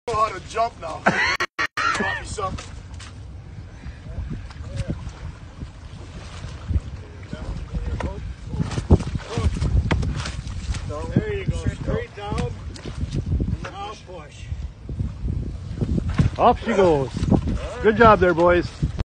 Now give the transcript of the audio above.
know how to jump now. Taught me something. There you go, straight down, now push. Off she goes. Good job there, boys.